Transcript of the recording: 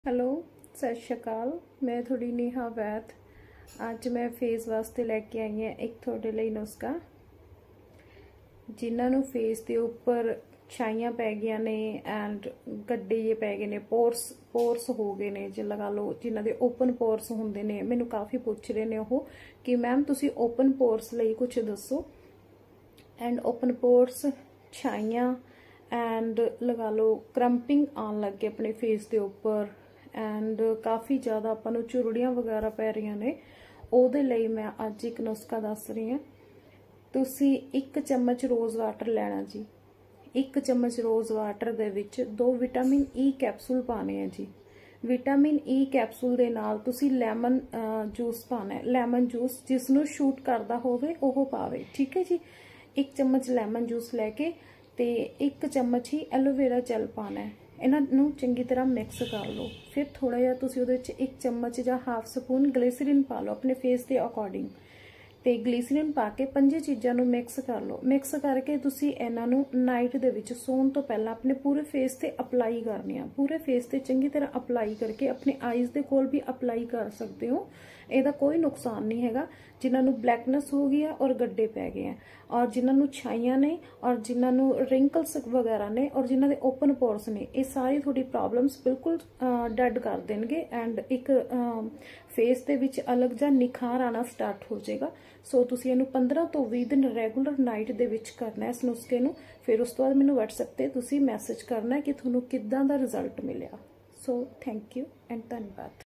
Hello सत श्री अकाल। मैं थोड़ी नेहा वैद। अज मैं फेस वास्ते लैके आई हाँ एक थोड़े लिए नुस्खा जिन्होंने फेस के उपर छाइयां पै गई ने एंड गड्डे जे पै गए ने, पोर्स हो गए ने, जो लगा लो जिन्हों के ओपन पोर्स होंगे ने। मैनू काफ़ी पूछ रहे हैं वो कि मैम तुसी ओपन पोर्स लिए कुछ दसो। एंड ओपन पोर्स, छाइयां एंड लगा लो क्रंपिंग आन लग गए अपने फेस के उपर एंड काफ़ी ज़्यादा अपन चुरड़ियां वगैरह पै रही ने। ਉਹਦੇ ਲਈ मैं अज एक नुस्खा दस रही हाँ। तुसी 1 चम्मच रोज़ वाटर लेना जी। 1 चम्मच रोज़ वाटर दे विच 2 विटामिन ई कैप्सूल पाने हैं जी। विटामिन ई कैप्सूल दे नाल तुसी लैमन जूस पाना है। लैमन जूस जिसनों शूट करता होवे ओह पावे, ठीक है जी। 1 चम्मच लैमन जूस लैके ते 1 चम्मच ही एलोवेरा जैल पाना है। इन्हों चंगी तरह मिक्स कर लो। फिर थोड़ा जिहा तुसी उहदे विच 1 चम्मच या हाफ स्पून ग्लिसरीन पा लो अपने फेस के अकॉर्डिंग। तो ग्लिसरीन पा के 5 चीज़ों को मिक्स कर लो। मिक्स करके तुसी इन्हों नाइट दे विच सोन तो पहला अपने पूरे फेस ते अप्लाई करनी है। पूरे फेस ते चंगी तरह अप्लाई करके अपने आईज के कोल भी अप्लाई कर सकते हो। ਇਹਦਾ कोई नुकसान नहीं हैगा। जिन्होंने ब्लैकनेस हो गई है और गड्ढे पै गए हैं और जिन्होंने छाइयां ने और जिन्होंने रिंकल्स वगैरह ने और जिन्होंने ओपन पोर्स ने, ये सारी थोड़ी प्रॉब्लम्स बिल्कुल डेड कर देंगे एंड एक फेस के विच अलग जा निखार आना स्टार्ट हो जाएगा। सो तुसी इहनूं 15 तो 20 दिन रेगूलर नाइट दे विच करना है इस नुस्खे नूं। फिर उस तो बाद मैनूं WhatsApp ते तुसी मैसेज करना है कि तुहानूं किद्दां दा रिजल्ट मिलिया। सो थैंक यू एंड धन्यवाद।